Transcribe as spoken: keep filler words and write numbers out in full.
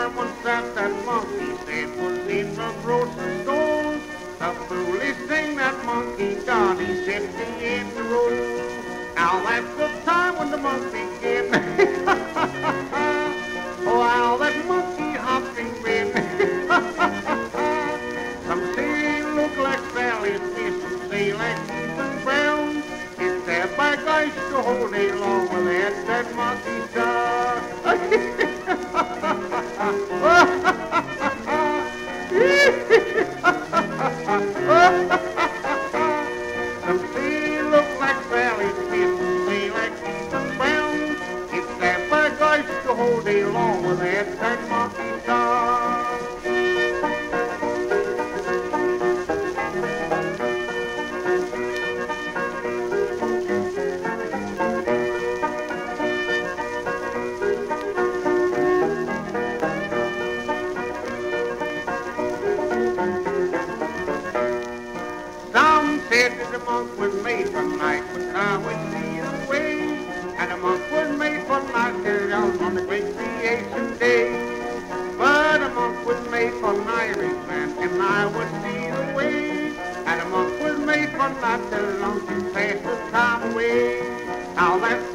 farm once that that monkey said was in the grocery store. The foolish thing that monkey done, he set me in the road. Now that's the time when the monkey begin. Wow, that monkey hopping grin. Some say he look like Sally Fish, some say like Ethan Brown. It's that bad guy to hold day long with that, that monkey star. Some say he look like Sally Fish, some say like Ethan Brown. It's that bad guy to hold day long with that, that monkey star. Said that the monk was made for night when I would see the way, and the monk was made for night carried out on the great creation day. But the monk was made for Irishman, and I would see the way, and the monk was made for night till long to pass the time away. Now that's